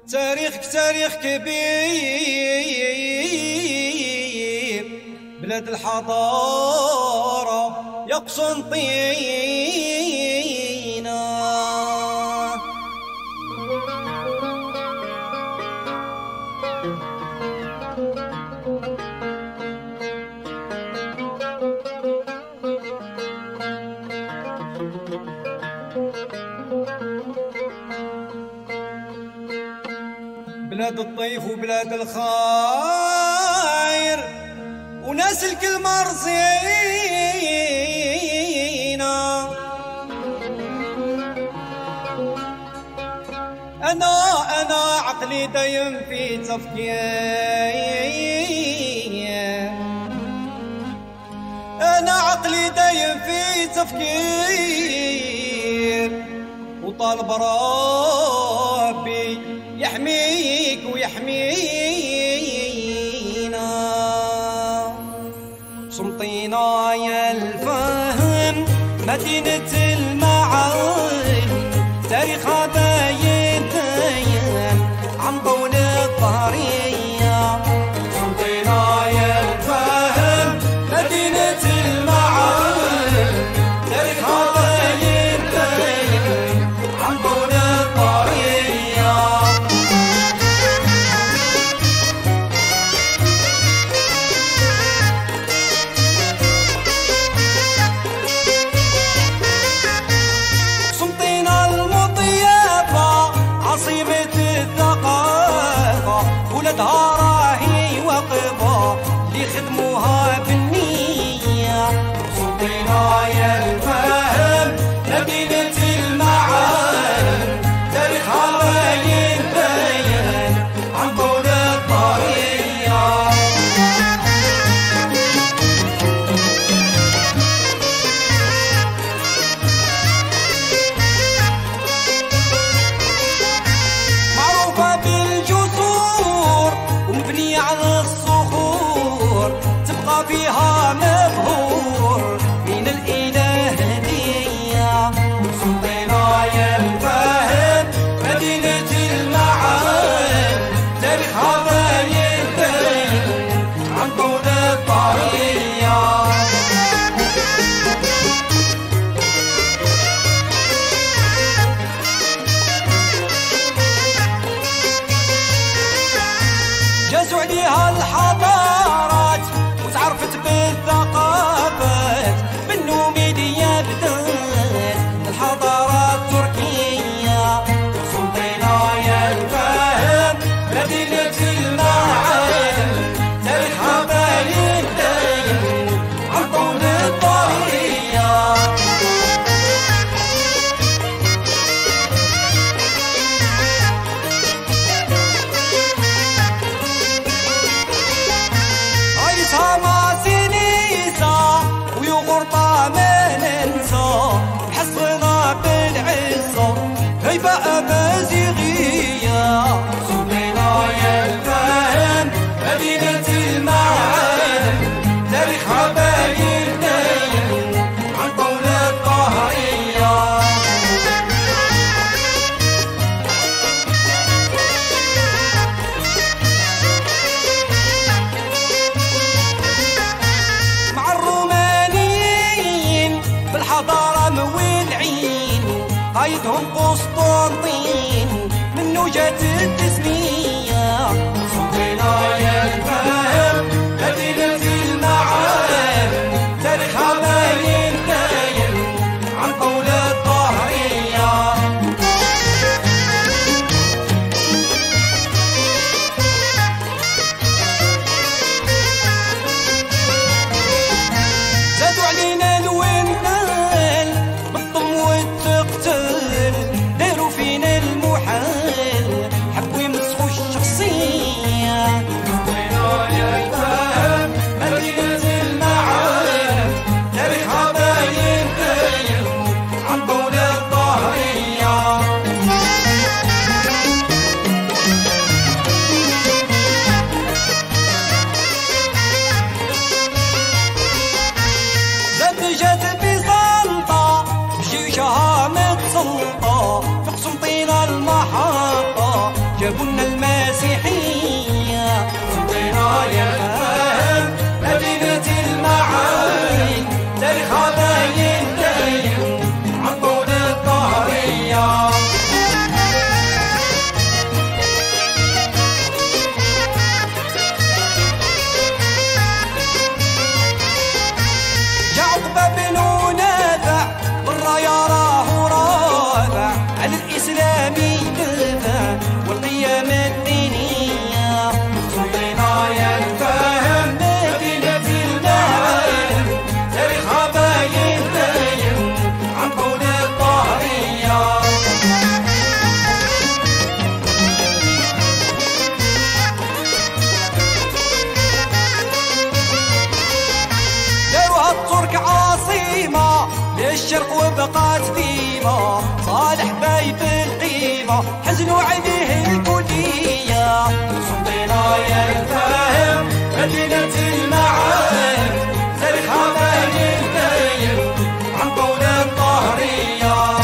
تاريخك تاريخ كبير، بلاد الحضارة يا قسنطينة. بلاد الطيف وبلاد الخير وناس الكلمة رزينة. أنا عقلي دايم في تفكير، أنا عقلي دايم في تفكير، وطالب ربي يحميك ويحمينا. قسنطينة يا الفهم مدينة المعالم، تاريخها باين عن طول الطرية. قسنطينة يا الفهم مدينة المعالم، تاريخها باين عن طول الطرية. عاصمة الثقافة ولدها راهي وقفة اللي خدموها بالنية. قسنطينة يا الفهم مدينة المعالم، تاريخها باين عن طول الطرية. بالجسور ومبنية على الصخور، تبقى فيها مبهور من الإله هدية. قسنطينة يا الفهم مدينة المعالم، تاريخها باين عن طول الطرية. جازوا عليها الحضارات وتعرفت بالثقافات، من نوميديا بدات الحضارة التركية. قسنطينة يا الفهم مدينة المعالم، تاريخها باين عن طول الطرية. هيبة أمازيغية. قسنطينة يا الفهم مدينة المعالم، تاريخها باين عن طول الطهرية. مع الرومانيين بالحضارة مولعين، قايدهم قسطنطين منو جات التسمية. قسنطينة يا الفهم مدينة المعالم، تاريخها باين عن طول الطهرية. زادوا علينا الوندال بالضم والتقتل، داروا فينا المحال، حبوا يمسخوا بقات ديما صالح باي في القيمة حزنوا عليه الكلية سلطينا يا الفاهم مدينة المعارف تاريخها باين باين عن طول الظهرية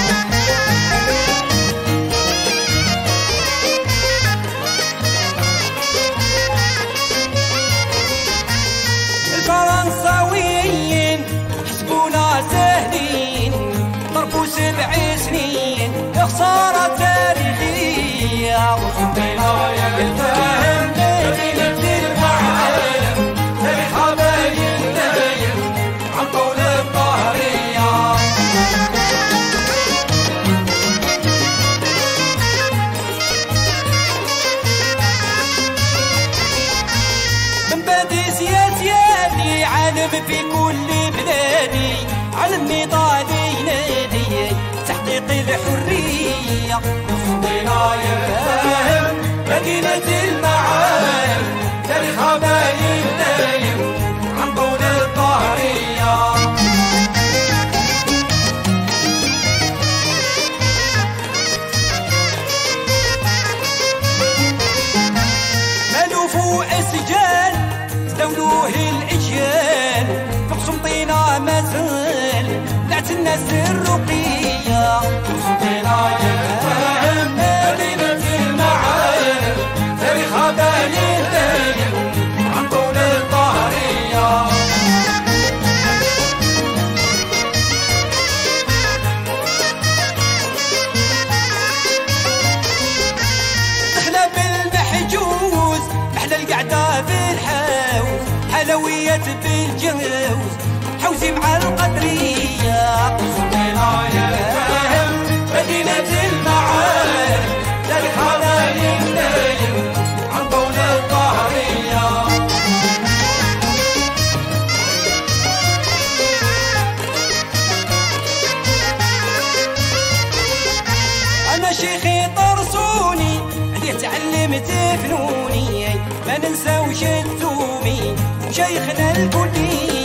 الفرنساويين حسبونا سهلين ضربوا 7 سنين خسارة تاريخية وصلنا يا الفاهم مدينة المعارف تاريخها باين باين عن طول الظهرية من بعد سياسي عالم في كل بلادي على النضالي ينادي تحقيق الحرية وصلنا يا الفاهم مدينة المعارف تاريخها باين باين عن طول الظهرية مالوف أسجال تداولوه الأجيال في قسنطينة مازال لعت الناس الرقية قسنطينة يا فاهم مدينة المعارف تاريخها باين باين عن طول الظهرية دخلة بالمحجوز محلى القعدة بالحوز حلويات بالجوز حوزي مع القدرية قسنطينة يا فاهم مدينة المعارف تاريخها باين باين عن طول الظهرية أنا شيخي طرسوني عليه تعلمت فنوني ما ننساوش التومي وشيخنا الكلي